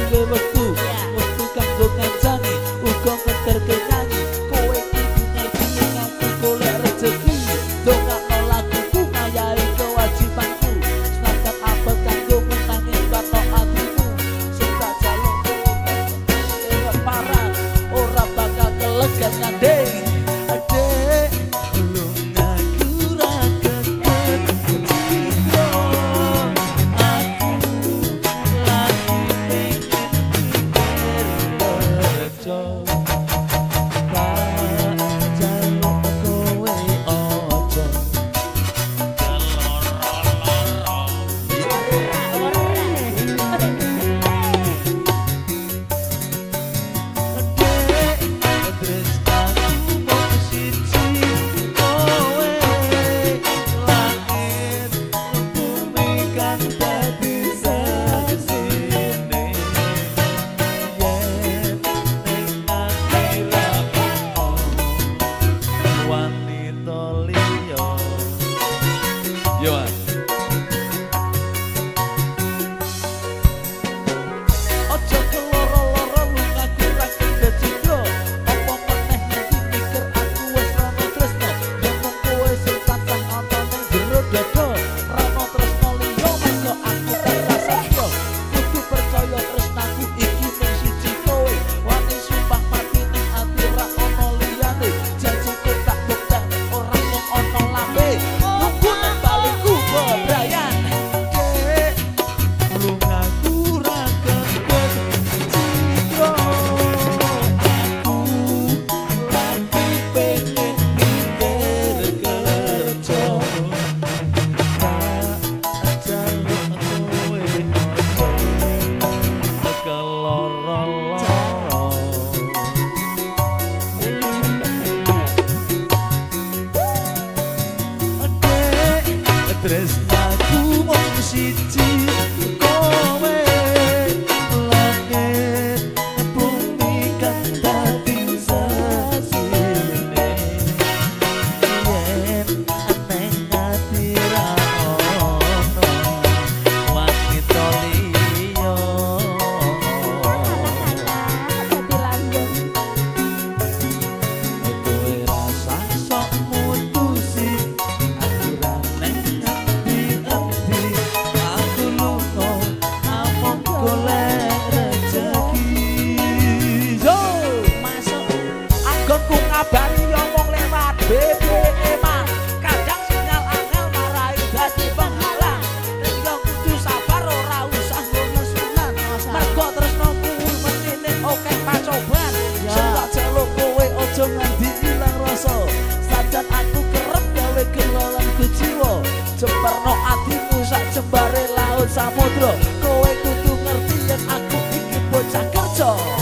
duwe wektu kanggo ngancani uga ngeterke nyanyi kowe kudu ngerti ngaku golek rezeki dongakno laguku ngayahi kewajibanku senajan apel kanggo menangi batok atimu sing tak jaluk kowe parah ora bakal kelegan ngandeng adek tresnaku mung siji kowe langit bumi kan dadi sasine yen aneh ati ra ono wanita liya dadi langgeng kowe rasa sok mutusi ngabari ngomong lewat BBM kadang sinyal angel marai dadi penghalang yo kudu sabar ora usah ngono-ngonan mergo tresno kuwi menine oke pacoban sing tak jaluk kowe aja nganti ilang rasa sajan aku kerep gawe gelolanku jiwa jembarno atimu sak jembare laut samudra kowe kudu ngerti yen aku iki bocah kerja